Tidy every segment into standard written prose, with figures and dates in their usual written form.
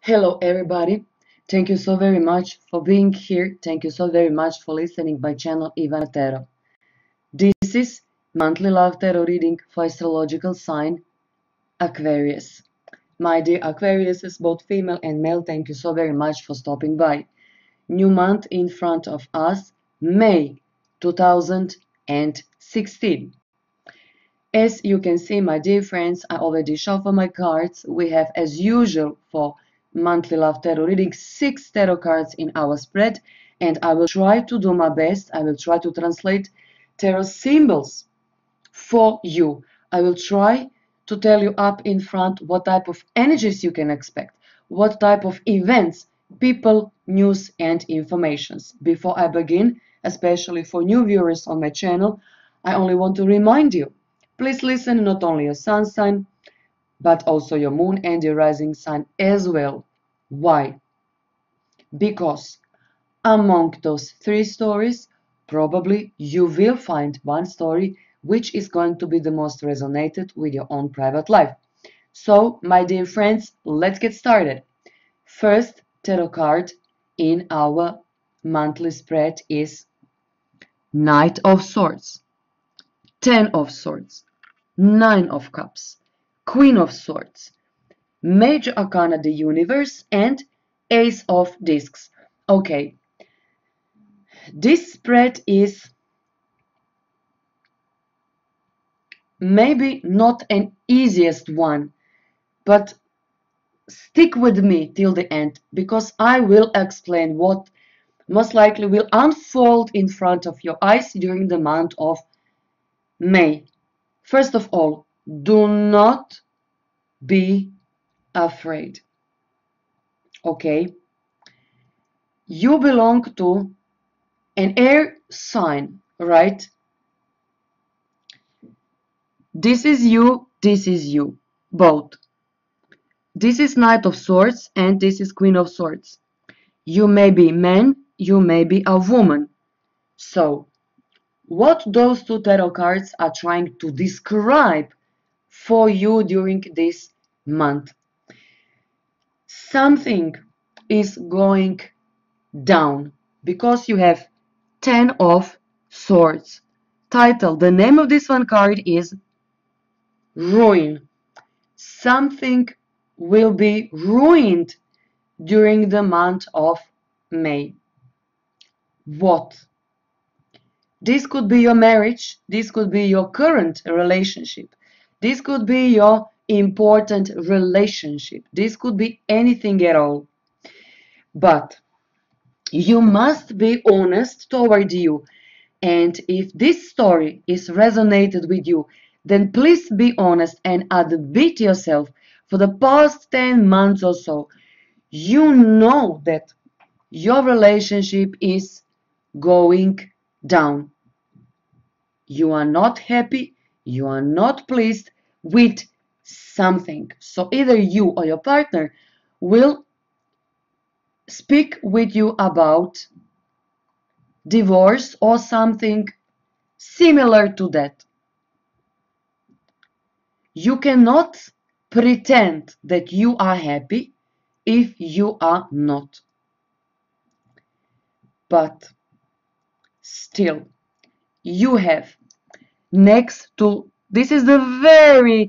Hello everybody. Thank you so very much for being here. Thank you so very much for listening my channel Ivana Tarot. This is monthly love tarot reading for astrological sign Aquarius. My dear Aquarius, both female and male, thank you so very much for stopping by. New month in front of us, May 2016. As you can see, my dear friends, I already shuffled my cards. We have, as usual, for monthly love tarot reading, 6 tarot cards in our spread, and I will try to do my best. I will try to translate tarot symbols for you. I will try to tell you up in front what type of energies you can expect, what type of events, people, news, and informations. Before I begin, especially for new viewers on my channel, I only want to remind you, please listen not only your sun sign, but also your moon and your rising sign as well. Why? Because among those 3 stories, probably you will find one story which is going to be the most resonated with your own private life. So, my dear friends, let's get started. First tarot card in our monthly spread is Knight of Swords, 10 of Swords, 9 of Cups, Queen of Swords, Major Arcana the Universe, and Ace of Discs. Okay, this spread is maybe not an easiest one, but stick with me till the end because I will explain what most likely will unfold in front of your eyes during the month of May. First of all, do not be afraid. Okay? You belong to an air sign, right? This is you, both. This is Knight of Swords and this is Queen of Swords. You may be man, you may be a woman. So, what those 2 tarot cards are trying to describe for you during this month? Something is going down because you have 10 of Swords. Title, the name of this one card is Ruin. Something will be ruined during the month of May. What? This could be your marriage, this could be your current relationship, this could be your important relationship, this could be anything at all. But you must be honest toward you, and if this story is resonated with you, then please be honest and admit yourself for the past 10 months or so. You know that your relationship is going down. You are not happy, you are not pleased with something. So either you or your partner will speak with you about divorce or something similar to that. You cannot pretend that you are happy if you are not. But still, you have next to this is the very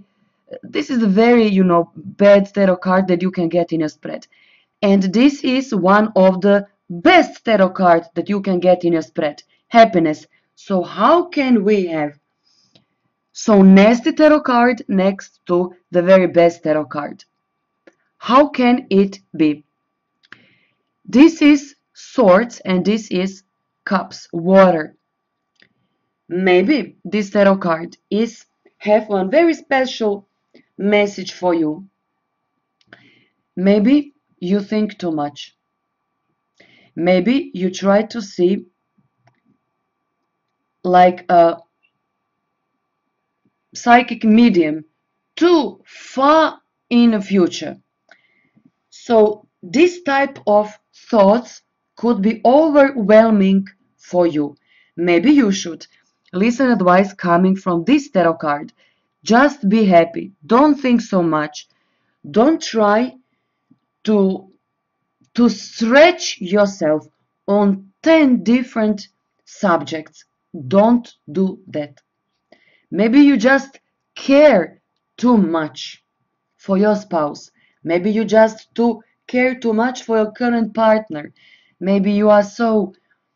bad tarot card that you can get in a spread, and this is one of the best tarot cards that you can get in a spread, happiness. So how can we have so nasty tarot card next to the very best tarot card? How can it be? This is Swords and this is Cups, water. Maybe this tarot card have one very special message for you. Maybe you think too much. Maybe you try to see like a psychic medium too far in the future. So this type of thoughts could be overwhelming for you. Maybe you should listen advice coming from this tarot card. Just be happy. Don't think so much. Don't try to stretch yourself on 10 different subjects. Don't do that. Maybe you just care too much for your spouse. Maybe you just care too much for your current partner. Maybe you are so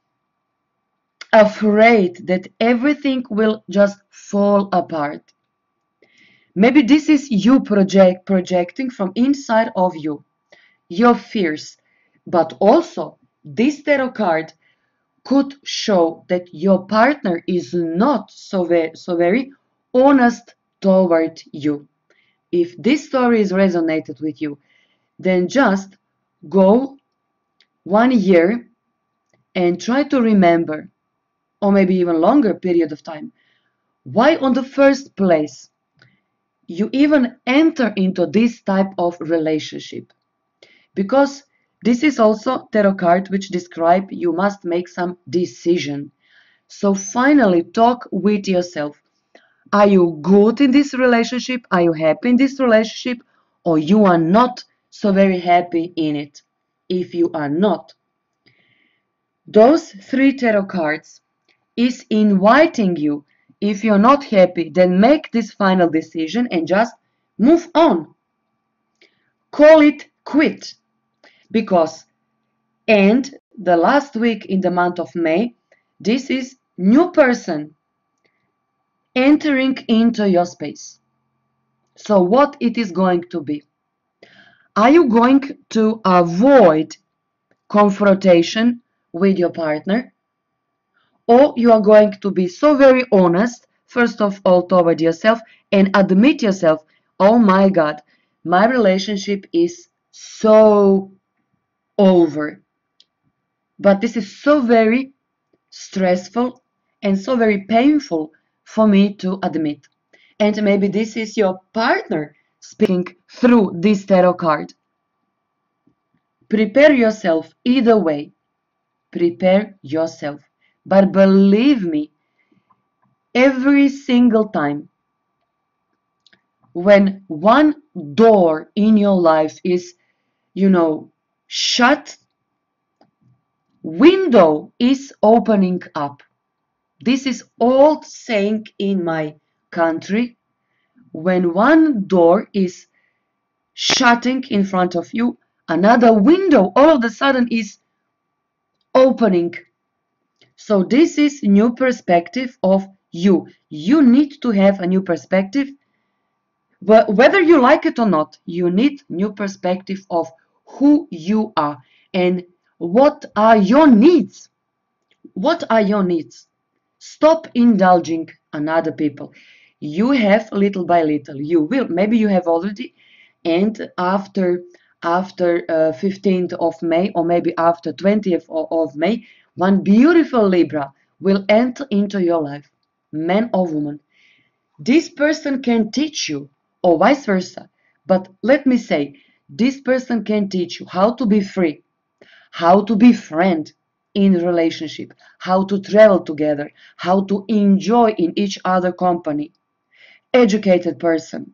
afraid that everything will just fall apart. Maybe this is you projecting from inside of you, your fears. But also, this tarot card could show that your partner is not so very honest toward you. If this story is resonated with you, then just go 1 year and try to remember, or maybe even longer period of time, why on the first place you even enter into this type of relationship. Because this is also tarot card which describe you must make some decision. So finally talk with yourself. Are you good in this relationship? Are you happy in this relationship? Or you are not so very happy in it? If you are not, those 3 tarot cards is inviting you. If you're not happy, then make this final decision and just move on. Call it quit. Because, and the last week in the month of May, this is new person entering into your space. So what it is going to be? Are you going to avoid confrontation with your partner? Or you are going to be so very honest, first of all, toward yourself and admit yourself, oh my God, my relationship is so over. But this is so very stressful and so very painful for me to admit. And maybe this is your partner speaking through this tarot card. Prepare yourself either way. Prepare yourself. But believe me, every single time when one door in your life is, shut, window is opening up. This is old saying in my country. When one door is shutting in front of you, another window all of a sudden is opening. So this is new perspective of you. You need to have a new perspective. Whether you like it or not, you need new perspective of who you are and what are your needs. What are your needs? Stop indulging on other people. You have little by little. You will. Maybe you have already, and after 15th of May, or maybe after 20th of May, one beautiful Libra will enter into your life, man or woman. This person can teach you, or vice versa. But let me say, this person can teach you how to be free, how to be friend in relationship, how to travel together, how to enjoy in each other company. Educated person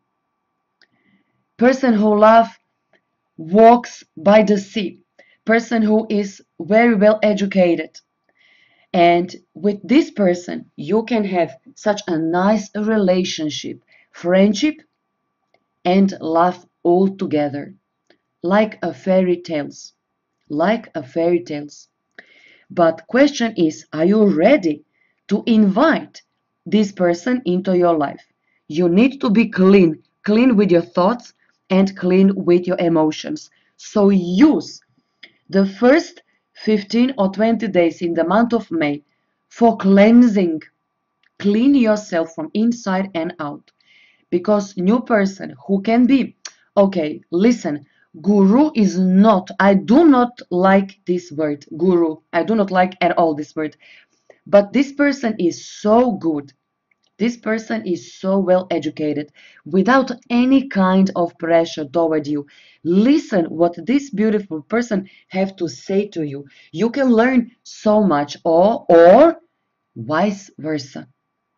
who walks by the sea, person who is very well educated. And with this person, you can have such a nice relationship, friendship, and love all together, like a fairy tales, like a fairy tales. But question is, are you ready to invite this person into your life? You need to be clean with your thoughts and clean with your emotions. So use the first 15 or 20 days in the month of May for cleansing. Clean yourself from inside and out. Because new person who can be, okay, listen, guru is not, I do not like this word, guru. I do not like at all this word. But this person is so good. This person is so well educated without any kind of pressure toward you. Listen what this beautiful person have to say to you. You can learn so much, or vice versa.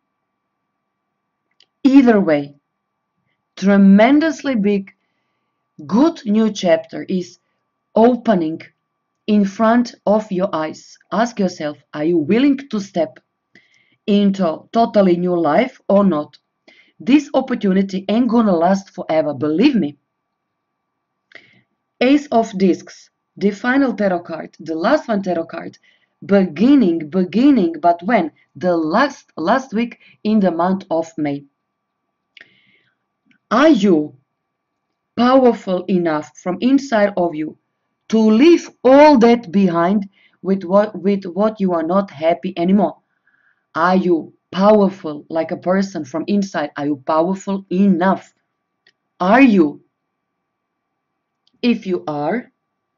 Either way, tremendously big, good new chapter is opening in front of your eyes. Ask yourself, are you willing to step into totally new life or not? This opportunity ain't gonna last forever, believe me. Ace of Discs, the final tarot card, the last one tarot card, beginning, but when? The last week in the month of May. Are you powerful enough from inside of you to leave all that behind with what you are not happy anymore? Are you powerful like a person from inside? Are you powerful enough? Are you? If you are,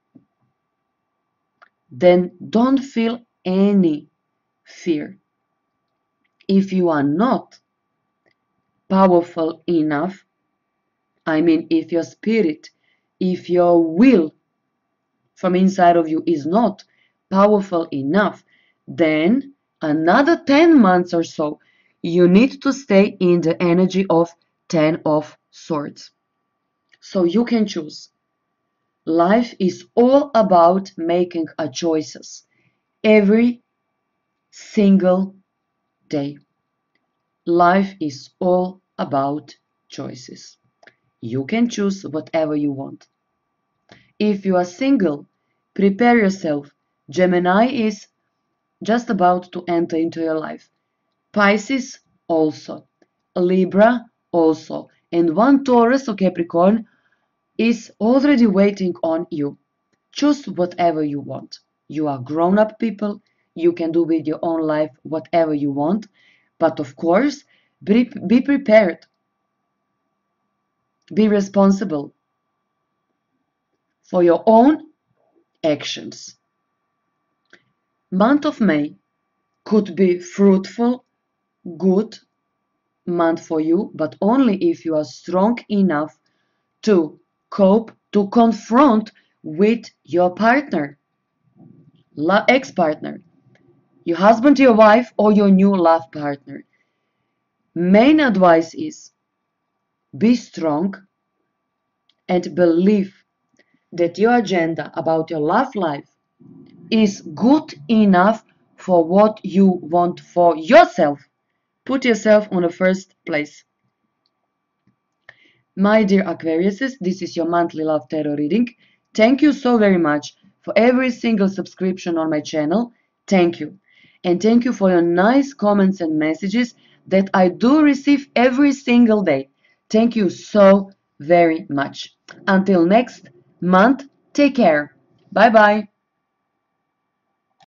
then don't feel any fear. If you are not powerful enough, I mean, if your spirit, if your will from inside of you is not powerful enough, then another 10 months or so, you need to stay in the energy of 10 of Swords. So you can choose. Life is all about making a choices every single day. Life is all about choices. You can choose whatever you want. If you are single, prepare yourself. Gemini is just about to enter into your life. Pisces also. Libra also. And one Taurus or Capricorn is already waiting on you. Choose whatever you want. You are grown-up people. You can do with your own life whatever you want. But of course, be prepared. Be responsible for your own actions. Month of May could be fruitful, good month for you, but only if you are strong enough to cope, to confront with your partner, ex-partner, your husband, your wife, or your new love partner. Main advice is be strong and believe that your agenda about your love life is good enough for what you want for yourself. Put yourself on the first place. My dear Aquariuses, this is your monthly love tarot reading. Thank you so very much for every single subscription on my channel. Thank you. And thank you for your nice comments and messages that I do receive every single day. Thank you so very much. Until next month, take care. Bye bye.